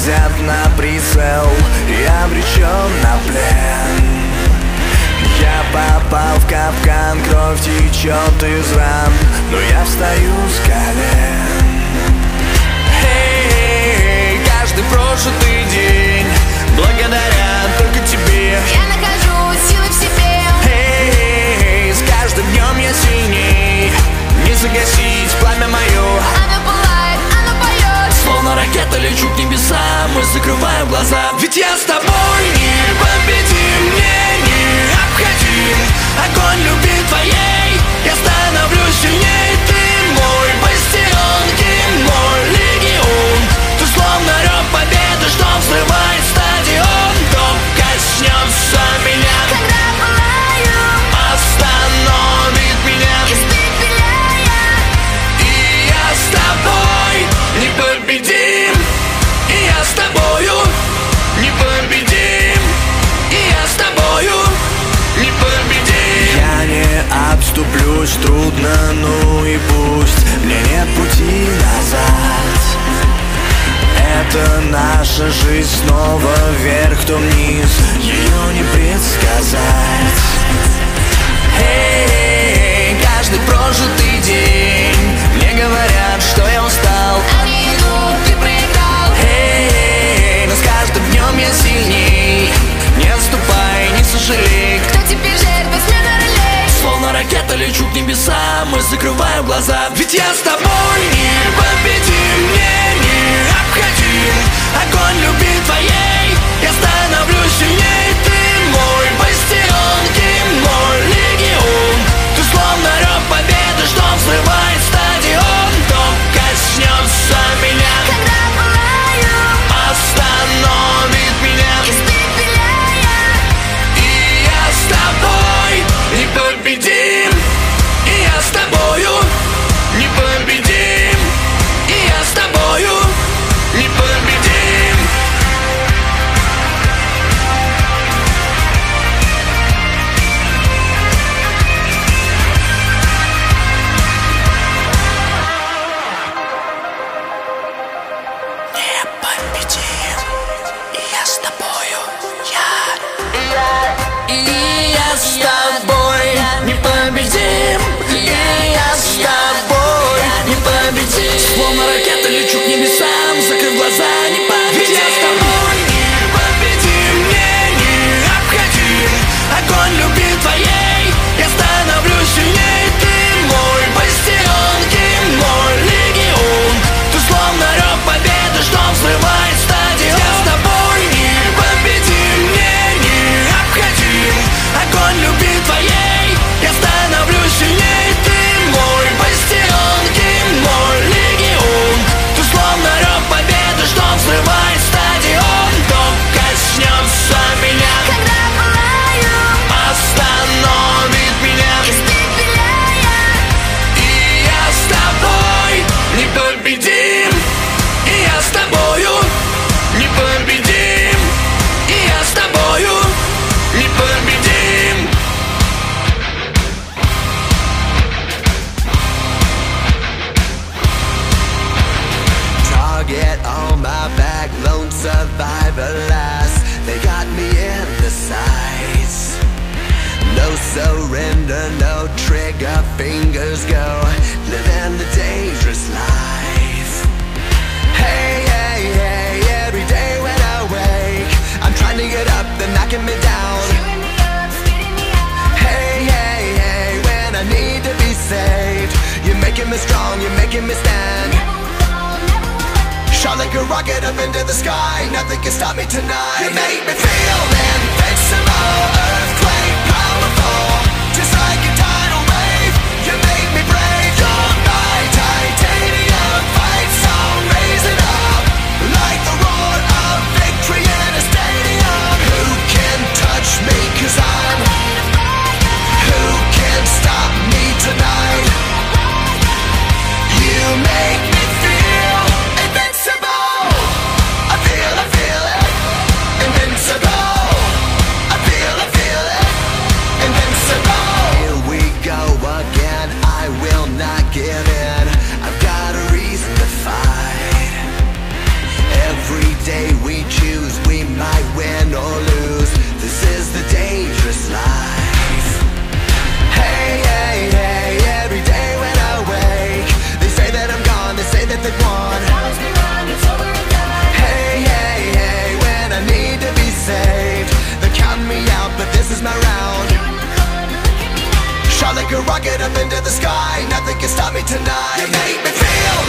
взят на прицел и обречен на плен. Я попал в капкан, кровь течет из ран, но я встаю с колен. Эй, каждый прожитый день благодаря только тебе я нахожу силы в себе. Эй, с каждым днем я сильней, не загасить пламя мое. Оно пылает, оно поет. Словно ракета лечу к небесам, мы закрываем глаза. Ведь я с тобой непобедим, мне необходим огонь любви твоей. Я становлюсь сильней, ты мой бастион, мой легион. Ты словно рев победы, что взрывает стадион. Кто коснется меня, Когда пылаю, остановит меня. испепеляя. И я с тобой непобедим, и я с тобою непобедим, и я с тобою непобедим. Я не отступлюсь, трудно, ну и пусть, мне нет пути назад. Это наша жизнь, снова вверх, то вниз, ее не предсказать. Эй, каждый прожитый день мне говорят, что я устал. Они идут, ты проиграл. Эй, но с каждым днем я сильней. Не отступай, не сожалей. Кто теперь жертва, смена ролей? Словно ракета лечу к небесам, мы закрываем глаза. Ведь я с тобой непобедим, мне необходим огонь любви твоей. Я становлюсь сильней, ты мой бастион, мой легион. Ты словно рев победы, что взрывает стадион. Кто коснется меня, Когда пылаю, остановит меня. испепеляя. И я с тобой непобедим, и я с тобою непобедим, и я с тобою непобедим. Непобедим, и я с тобою, и я с тобой непобедим, и я с тобой непобедим. Словно ракета лечу к небесам, закрыв глаза, непобедим. Ведь я с тобой непобедим, мне необходим огонь любви твоей. Я становлюсь сильней, ты мой бастион, мой легион. Ты словно рев победы, что взрывает стадион. Я с тобой непобедим, мне необходим огонь любви твоей. Я становлюсь сильней, ты мой бастион, мой легион. Ты словно рев победы, что взрывает стадион. Кто коснется меня, Когда пылаю, остановит меня. испепеляя. И я с тобой непобедим, и я с тобою непобедим, и я с тобою непобедим. Target on my back, lone survivor last. They got me in the sights. No surrender, no trigger, fingers go. Living the dangerous life. Hey, hey, hey, every day when I wake, I'm trying to get up, they're knocking me down. Chewing me up, spitting me out. Hey, hey, hey, when I need to be saved, you're making me strong, you're making me stand. Never will fall, never will end. Shot like a rocket up into the sky, nothing can stop me tonight. You make me feel invincible, earthquake powerful, just like a tidal wave. You make me brave, you're my titanium fight song, raising up like the roar of victory in a stadium. Who can touch me, 'cause I'm Made of fire. who can stop me tonight? You make me feel invincible. I feel it, invincible. I feel it, a rocket up into the sky. Nothing can stop me tonight. You make me feel